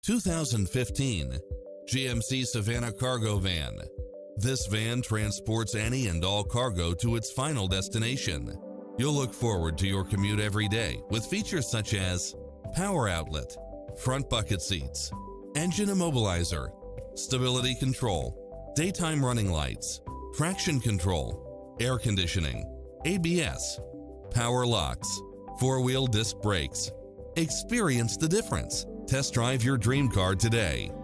2015 GMC Savana Cargo Van. This van transports any and all cargo to its final destination. You'll look forward to your commute every day with features such as power outlet, front bucket seats, engine immobilizer, stability control, daytime running lights, traction control, air conditioning, ABS, power locks, four-wheel disc brakes. Experience the difference. Test drive your dream car today.